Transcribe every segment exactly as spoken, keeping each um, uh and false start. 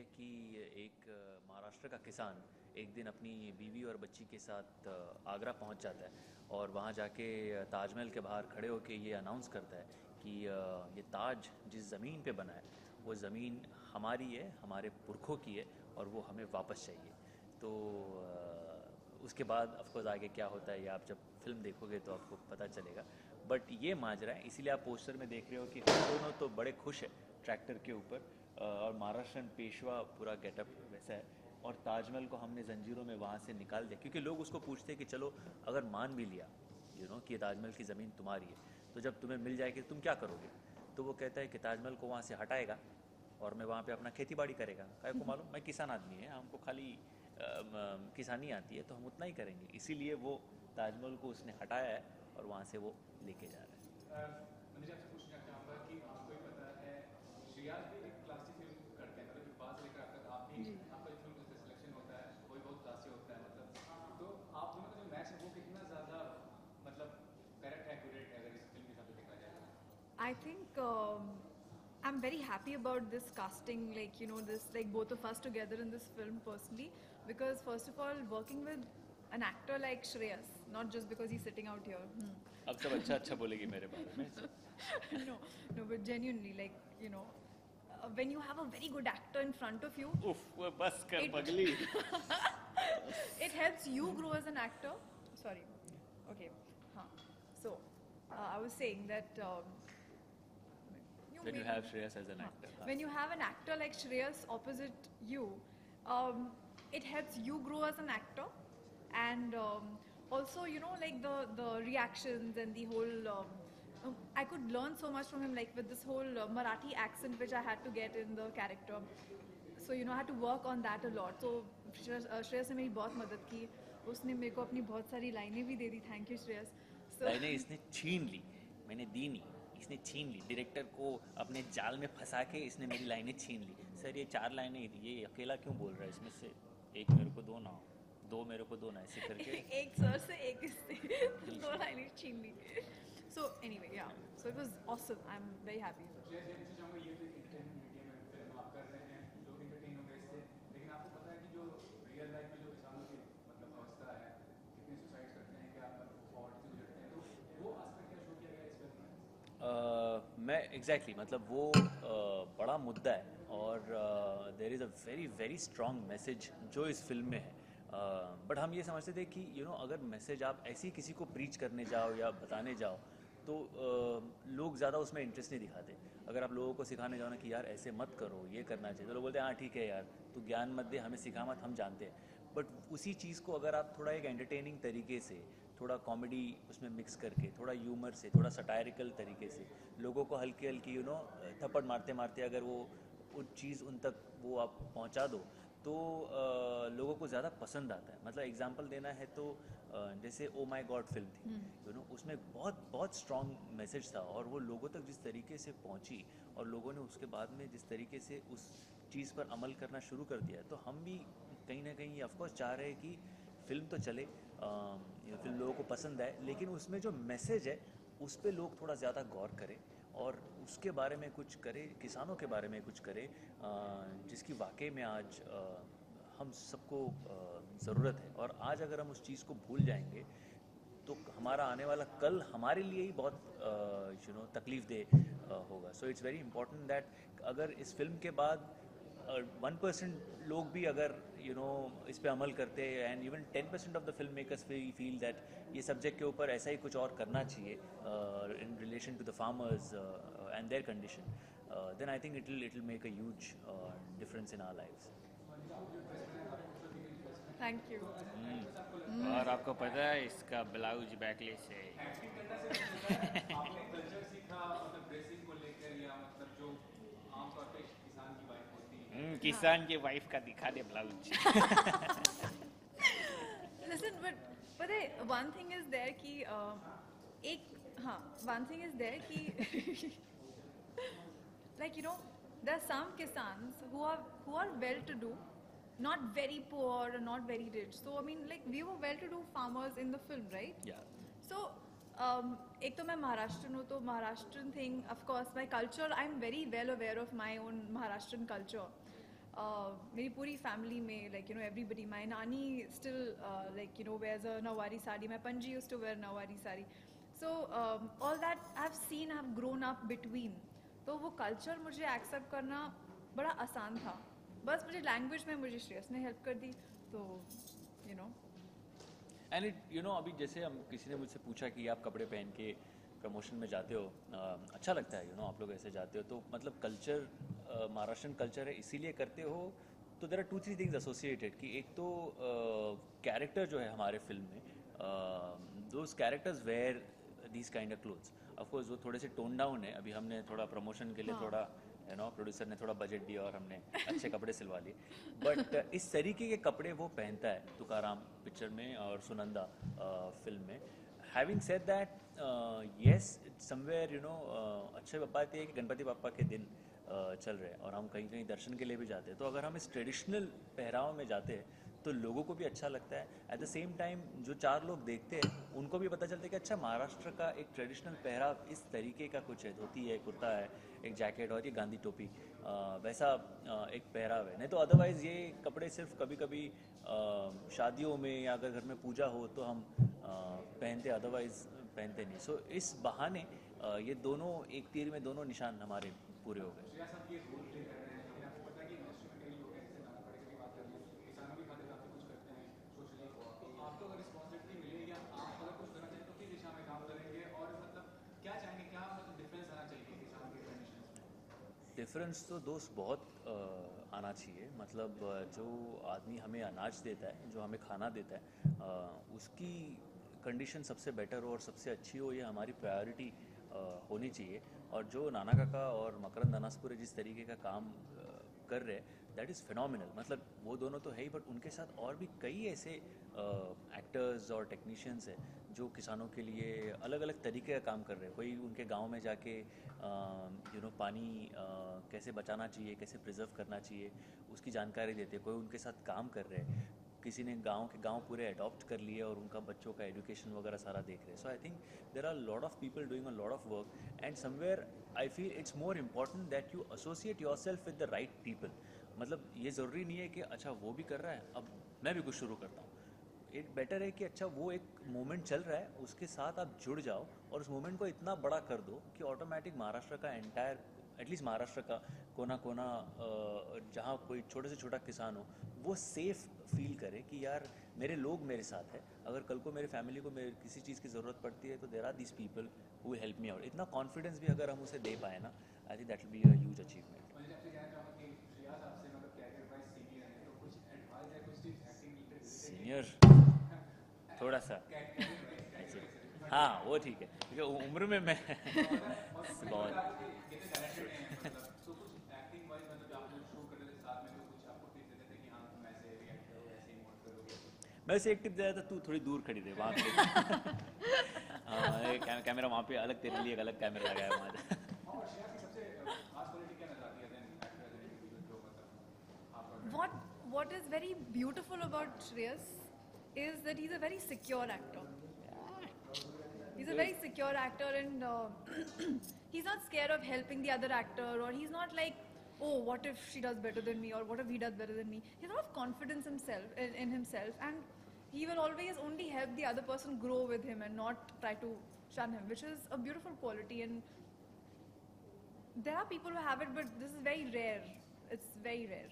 कि एक महाराष्ट्र का किसान एक दिन अपनी बीवी और बच्ची के साथ आगरा पहुंच जाता है और वहां जाके ताजमहल के बाहर खड़े होकर ये अनाउंस करता है कि ये ताज जिस ज़मीन पे बना है वो ज़मीन हमारी है, हमारे पुरखों की है और वो हमें वापस चाहिए। तो उसके बाद ऑफकोर्स आगे क्या होता है ये आप जब फिल्म देखोगे तो आपको पता चलेगा। बट ये माजरा है, इसीलिए आप पोस्टर में देख रहे हो कि हम दोनों तो बड़े खुश है ट्रैक्टर के ऊपर, और महाराष्ट्रन पेशवा पूरा गेटअप वैसा है, और ताजमहल को हमने जंजीरों में वहाँ से निकाल दिया क्योंकि लोग उसको पूछते हैं कि चलो अगर मान भी लिया यू नो कि ये ताजमहल की ज़मीन तुम्हारी है तो जब तुम्हें मिल जाएगी तुम क्या करोगे। तो वो कहता है कि ताजमहल को वहाँ से हटाएगा और मैं वहाँ पे अपना खेती बाड़ी करेगा। काय को मालूम, मैं किसान आदमी है, हमको खाली किसानी आती है तो हम उतना ही करेंगे। इसीलिए वो ताजमहल को उसने हटाया है और वहाँ से वो लेके जा रहा है। मुझे आपसे पूछना चाहूँगा कि आपको ही पता है श्रेयास भी एक क्लासिक फिल्म करते हैं, मतलब बात लेकर आप तक आप भी आपका जो फिल्म का सिलेक्शन होता है वो भी बहुत क्लासिक होता है, मतलब तो आप दोनों का जो मैच है वो कितना ज़्यादा मतलब करेक्ट एक्यूरेट है अगर इस फिल्म के हिसाब से देखा जाए। I think um, I'm very happy about this casting, like you know, this like both of us together in this film personally, because first of all, working with an actor like Shreyas, not just because he's sitting out here. Hmm. अब सब अच्छा अच्छा बोलेगी मेरे बारे में। no, no, but genuinely, like you know, uh, when you have a very good actor in front of you, उफ, वो बस कर it, पगली। it helps you grow as an actor. Sorry. Okay. Huh. So, uh, I was saying that. Um, When you have Shreyas as an actor. When you have an actor like Shreyas opposite you, um, it helps you grow as an actor, and um, also you know like the the reactions and the whole. Um, I could learn so much from him, like with this whole uh, Marathi accent which I had to get in the character. So you know I had to work on that a lot. So Shreyas ने मेरी बहुत मदद की, उसने मेरे को अपनी बहुत सारी लाइनें भी दे दी. Thank you Shreyas. So, लाइनें इसने छीन ली, मैंने दी नहीं, इसने छीन ली। डायरेक्टर को अपने जाल में फंसा के इसने मेरी लाइनें छीन ली। सर ये चार लाइनें ही थी, ये अकेला क्यों बोल रहा है, इसमें से एक मेरे को दो ना, दो मेरे को दो ना, ऐसे करके एक सर से एक इससे दो लाइनें छीन ली। So anyway, yeah. So it was awesome. I'm very happy. ये पूछना चाहूँगा, ये तो एंटरटेनमेंट मीडिया में फिल्म आप कर रहे हैं, लोग एंटरटेन हो गए इससे, लेकिन आपको पता है कि जो रियल लाइफ में जो किसानों की मतलब अवस्था है, कितने सुसाइड करते हैं, क्या पॉवर्टी से गुजरते हैं, तो वो आस्पेक्ट क्या शो किया गया इस फिल्म में? Uh, मैं एग्जैक्टली exactly, मतलब वो uh, बड़ा मुद्दा है और there is a very very strong message जो इस फिल्म में है। बट uh, हम ये समझते थे कि यू you नो know, अगर मैसेज आप ऐसी किसी को प्रीच करने जाओ या बताने जाओ तो uh, लोग ज़्यादा उसमें इंटरेस्ट नहीं दिखाते। अगर आप लोगों को सिखाने जाओ ना कि यार ऐसे मत करो, ये करना चाहिए, तो लोग बोलते हैं हाँ ठीक है यार, तू ज्ञान मत दे, हमें सिखा मत, हम जानते हैं। बट उसी चीज़ को अगर आप थोड़ा एक एंटरटेनिंग तरीके से, थोड़ा कॉमेडी उसमें मिक्स करके, थोड़ा ह्यूमर से, थोड़ा सटायरिकल तरीके से लोगों को हल्की हल्की यू नो थप्पड़ मारते मारते अगर वो वो चीज़ उन तक वो आप पहुंचा दो तो आ, लोगों को ज़्यादा पसंद आता है। मतलब एग्जांपल देना है तो आ, जैसे ओ माय गॉड फिल्म थी, यू नो उसमें बहुत बहुत स्ट्रॉन्ग मैसेज था और वो लोगों तक जिस तरीके से पहुंची और लोगों ने उसके बाद में जिस तरीके से उस चीज़ पर अमल करना शुरू कर दिया, तो हम भी कहीं ना कहीं ऑफकोर्स चाह रहे हैं कि फिल्म तो चले, फिल्म लोगों को पसंद आए, लेकिन उसमें जो मैसेज है उस पर लोग थोड़ा ज़्यादा गौर करें और उसके बारे में कुछ करें, किसानों के बारे में कुछ करें, जिसकी वाकई में आज हम सबको ज़रूरत है। और आज अगर हम उस चीज़ को भूल जाएंगे तो हमारा आने वाला कल हमारे लिए ही बहुत यू नो तकलीफ दे होगा। So it's very important that अगर इस फिल्म के बाद वन परसेंट लोग भी अगर यू नो इस पे अमल करते हैं and even ten percent of the film makers feel that ये सब्जेक्ट के ऊपर ऐसा ही कुछ और करना चाहिए in relation to the farmers and their condition, then I think it will it will make a huge difference in our lives. Thank you. hmm. और आपको पता है इसका ब्लाउज बैकलेस है। आपने कल्चर सीखा मतलब ड्रेसिंग को लेकर, या मतलब जो आमतौर पे किसान की वाइफ होती है, hmm, किसान के वाइफ का दिखा दे blouse. Listen, but but hey, one thing is there कि uh, एक हाँ one thing is there कि like you know there are some kisans who are who are well to do, not very poor or not very rich. So I mean like we were well to do farmers in the film, right? Yeah. So um, एक तो मैं महाराष्ट्रन हूँ, तो Maharashtrian thing of course my culture, I'm very well aware of my own Maharashtrian culture. uh, मेरी पूरी family में like you know everybody, my nani still uh, like you know wears a nawari sari, my panji used to wear nawari sari, so um, all that I've seen, I've grown up between. तो वो culture मुझे accept करना बड़ा आसान था, बस मुझे language में मुझे श्रेयस ने हेल्प कर दी, तो you know and it you know अभी जैसे हम किसी ने मुझसे पूछा कि आप कपड़े पहन के प्रमोशन में जाते हो, uh, अच्छा लगता है यू you नो know, आप लोग ऐसे जाते हो, तो मतलब कल्चर महाराष्ट्रन कल्चर है इसीलिए करते हो, तो there are two three things associated कि एक तो कैरेक्टर uh, जो है हमारे फिल्म में, those characters wear these kind of clothes, of course वो थोड़े से टोन डाउन है, अभी हमने थोड़ा प्रमोशन के लिए हाँ. थोड़ा यू नो प्रोड्यूसर ने थोड़ा बजट दिया और हमने अच्छे कपड़े सिलवा लिए, बट uh, इस तरीके के कपड़े वो पहनता है तुकाराम पिक्चर में और सुनंदा फिल्म uh, में. Having said that, yes somewhere you know अच्छे बात ये है कि गणपति बापा के दिन uh, चल रहे हैं और हम कहीं कहीं दर्शन के लिए भी जाते हैं, तो अगर हम इस ट्रेडिशनल पहराव में जाते हैं तो लोगों को भी अच्छा लगता है. एट द सेम टाइम जो चार लोग देखते हैं उनको भी पता चलता है कि अच्छा महाराष्ट्र का एक ट्रेडिशनल पहराव इस तरीके का कुछ है, धोती है, कुर्ता है, एक जैकेट और ये गांधी टोपी, आ, वैसा आ, एक पहराव है. नहीं तो अदरवाइज़ ये कपड़े सिर्फ कभी कभी आ, शादियों में या अगर घर में पूजा हो तो हम आ, पहनते, अदरवाइज पहनते नहीं. सो so, इस बहाने आ, ये दोनों एक तीर में दोनों निशान हमारे पूरे हो गए. श्रेया साहब ये रोल प्ले कर रहे हैं, लेकिन आपको पता है कि इंडस्ट्री में कई लोग हैं जैसे नाना पाटेकर की बात कर रही है, किसानों की खातिर काफ़ी कुछ करते हैं सोशली, तो आपको अगर रिस्पॉन्सिबिलिटी मिले या आप अगर कुछ करना चाहें तो किस दिशा में काम करेंगे और मतलब क्या चाहेंगे, क्या मतलब डिफरेंस आना चाहिए किसान के कंडीशंस में? डिफरेंस तो दोस्त बहुत आ, आना चाहिए. मतलब आ, जो आदमी हमें अनाज देता है, जो हमें खाना देता है, आ, उसकी कंडीशन सबसे बेटर हो और सबसे अच्छी हो, ये हमारी प्रायोरिटी होनी चाहिए. और जो नाना काका और मकरंद अनासपुरे जिस तरीके का काम आ, कर रहे हैं, दैट इज़ फिनोमिनल. मतलब वो दोनों तो है ही, बट उनके साथ और भी कई ऐसे एक्टर्स और टेक्नीशियंस हैं जो किसानों के लिए अलग अलग तरीके का काम कर रहे हैं. कोई उनके गांव में जाके यू नो पानी uh, कैसे बचाना चाहिए, कैसे प्रिजर्व करना चाहिए, उसकी जानकारी देते हैं. कोई उनके साथ काम कर रहे हैं, किसी ने गांव के गांव पूरे अडॉप्ट कर लिए और उनका बच्चों का एजुकेशन वगैरह सारा देख रहे हैं. So I think there are lot of people doing a lot of work, and somewhere I feel it's more important that you associate yourself with the right people. मतलब ये ज़रूरी नहीं है कि अच्छा वो भी कर रहा है अब मैं भी कुछ शुरू करता हूँ. इट बेटर है कि अच्छा वो एक मोमेंट चल रहा है उसके साथ आप जुड़ जाओ और उस मोमेंट को इतना बड़ा कर दो कि ऑटोमेटिक महाराष्ट्र का एंटायर, एटलीस्ट महाराष्ट्र का कोना कोना जहाँ कोई छोटे से छोटा किसान हो वो सेफ फील करे कि यार मेरे लोग मेरे साथ है. अगर कल को मेरे फैमिली को मेरे किसी चीज़ की ज़रूरत पड़ती है तो there are this people who will help me out. इतना कॉन्फिडेंस भी अगर हम उसे दे पाए ना, I think that will be a huge achievement. मैं आपसे कहना चाहूँगा कि श्रेया साहब से मतलब कैरियर वाइज सीनियर हैं, तो कुछ एडवाइस है, कुछ टिप्स एक्टिंग रिलेटेड? सीनियर थोड़ा सा, हाँ वो ठीक है क्योंकि उम्र में मैं बहुत मैं उसे एक टिप दे रहा था, तू थोड़ी दूर खड़ी रहे वहाँ पे. हाँ कै, कैमरा वहाँ पे अलग, तेरे लिए एक अलग कैमरा लगाया है वहाँ. what what is very beautiful about Shreyas is that he's a very secure actor. He's a very secure actor, and uh, he's not scared of helping the other actor, or he's not like, oh, what if she does better than me, or what if he does better than me. He has a lot of confidence himself in, in himself, and he will always only help the other person grow with him and not try to shun him, which is a beautiful quality. And there are people who have it, but this is very rare. It's very rare.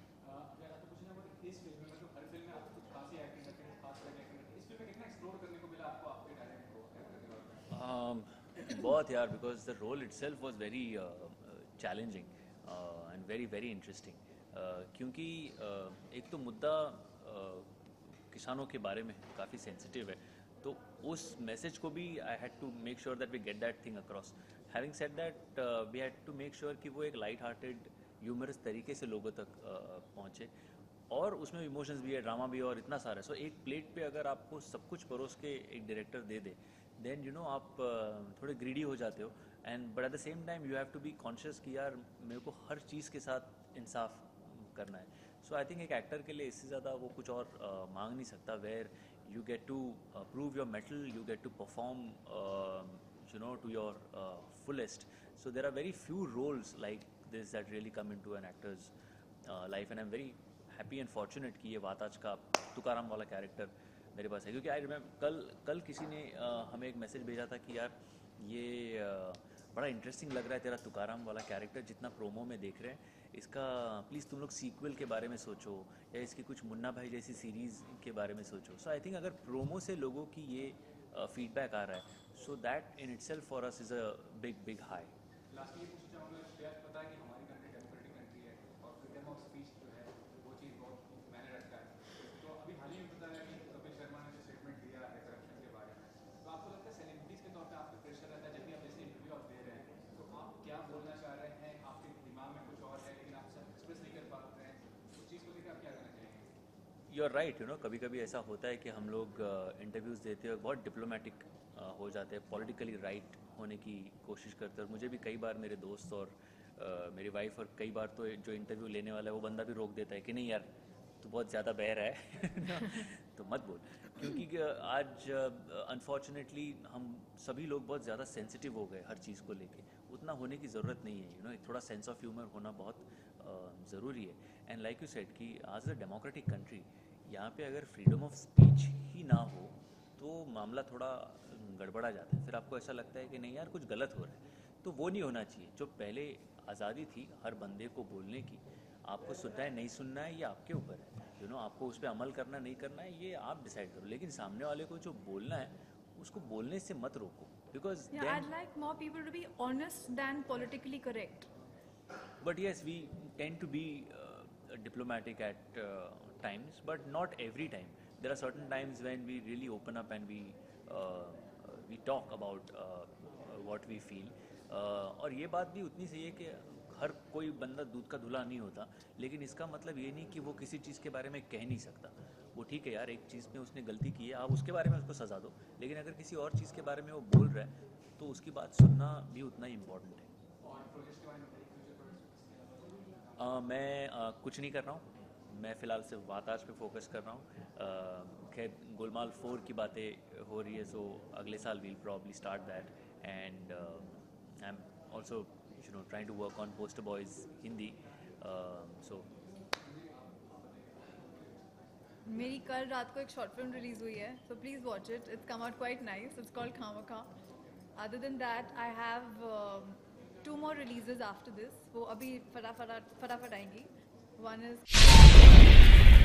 इस film में मतलब हर film में आपको कुछ खास ही acting करते हैं, खास तरह की एक्टिंग करते हैं, इस फिल्म में कितना एक्सप्लोर करने को मिला आपको आपके टैलेंट को? um, बहुत यार, because the role itself was very challenging and very very interesting. क्योंकि uh, एक तो मुद्दा uh, किसानों के बारे में काफ़ी सेंसिटिव है, तो उस मैसेज को भी I had to make sure that we get that thing across. Having said that we had to make sure कि वो एक लाइट हार्टेड ह्यूमरस तरीके से लोगों तक uh, पहुँचे, और उसमें इमोशंस भी है, ड्रामा भी है और इतना सारा. सो so, एक प्लेट पे अगर आपको सब कुछ परोस के एक डायरेक्टर दे दे, देन यू नो आप uh, थोड़े ग्रीडी हो जाते हो. And but at the same time you have to be conscious कि यार मेरे को हर चीज़ के साथ इंसाफ करना है. सो आई थिंक एक एक्टर के लिए इससे ज़्यादा वो कुछ और uh, मांग नहीं सकता, where you get to prove your mettle, you get to perform you know to your fullest. So there are very few roles like this that really come into an actor's life and I am very happy and fortunate कि ये वाताज का तुकाराम वाला character मेरे पास है, क्योंकि I remember कल कल किसी ने uh, हमें एक मैसेज भेजा था कि यार ये uh, बड़ा इंटरेस्टिंग लग रहा है तेरा तुकाराम वाला कैरेक्टर, जितना प्रोमो में देख रहे हैं इसका प्लीज़ तुम लोग सीक्वल के बारे में सोचो या इसकी कुछ मुन्ना भाई जैसी सीरीज़ के बारे में सोचो. सो आई थिंक अगर प्रोमो से लोगों की ये फीडबैक uh, आ रहा है, so that in itself for us is a big big high. Last ये पूछना चाहूँगा, श्रेयस पता है कि हमारी कंट्री डेमोक्रेटिक कंट्री है और फ्रीडम ऑफ स्पीच जो है वो चीज़ बहुत मैंने रखा है. तो अभी हाल ही में पता है कि कपिल शर्मा ने जो स्टेटमेंट दिया है करप्शन के बारे में, तो आपको लगता है सेलिब्रिटीज़ के तौर पे आप पे प्रेशर रहता है जब भी आप ऐसे इंटरव्यू आप दे रहे हैं, तो आप क्या बोलना चाह रहे हैं, आपके दिमाग में कुछ और है लेकिन आप एक्सप्रेस नहीं कर पा रहे हैं, उस चीज़ को लेकर आप क्या करना चाहेंगे? You are right. You know कभी कभी ऐसा होता है कि हम लोग इंटरव्यूज़ uh, देते हुए बहुत डिप्लोमेटिक uh, हो जाते हैं, पॉलिटिकली राइट होने की कोशिश करते हैं. और मुझे भी कई बार मेरे दोस्त और uh, मेरी वाइफ और कई बार तो जो इंटरव्यू लेने वाला है वो बंदा भी रोक देता है कि नहीं यार तू बहुत ज़्यादा बहर है तो मत बोल. क्योंकि आज अनफॉर्चुनेटली uh, हम सभी लोग बहुत ज़्यादा सेंसिटिव हो गए हर चीज़ को लेके. उतना होने की ज़रूरत नहीं है. यू नो थोड़ा सेंस ऑफ ह्यूमर होना बहुत uh, ज़रूरी है. एंड लाइक यू सेड कि आज अ डेमोक्रेटिक कंट्री, यहाँ पे अगर फ्रीडम ऑफ स्पीच ही ना हो तो मामला थोड़ा गड़बड़ा जाता है. फिर आपको ऐसा लगता है कि नहीं यार कुछ गलत हो रहा है. तो वो नहीं होना चाहिए. जो पहले आज़ादी थी हर बंदे को बोलने की, आपको सुनना है नहीं सुनना है ये आपके ऊपर है. यू नो आपको उस पर अमल करना नहीं करना है ये आप डिसाइड करो, लेकिन सामने वाले को जो बोलना है उसको बोलने से मत रोको. Because Yeah, I'd like more people to be honest than politically correct. But yes, we tend to be uh, diplomatic at uh, times, but not every time. There are certain times when we really open up and we uh, we talk about uh, what we feel. Uh, और ये बात भी उतनी सही है कि हर कोई बंदा दूध का धुला नहीं होता, लेकिन इसका मतलब ये नहीं कि वो किसी चीज़ के बारे में कह नहीं सकता. वो ठीक है यार, एक चीज़ में उसने गलती की है, आप उसके बारे में उसको सजा दो, लेकिन अगर किसी और चीज़ के बारे में वो बोल रहा है तो उसकी बात सुनना भी उतना ही इम्पोर्टेंट है. Uh, मैं uh, कुछ नहीं कर रहा हूँ. मैं फ़िलहाल सिर्फ वाताज पे फोकस कर रहा हूँ. uh, खैर गोलमाल फोर की बातें हो रही है, सो अगले साल we'll probably start that. And I am also you know trying to work on poster boys Hindi. So मेरी कल रात को एक शॉर्ट फिल्म रिलीज हुई है, so please watch it. It's come out quite nice. It's called Khamaka. Other than that, I have um, two more releases after this. वो अभी फटाफट फटाफट आएंगी. One is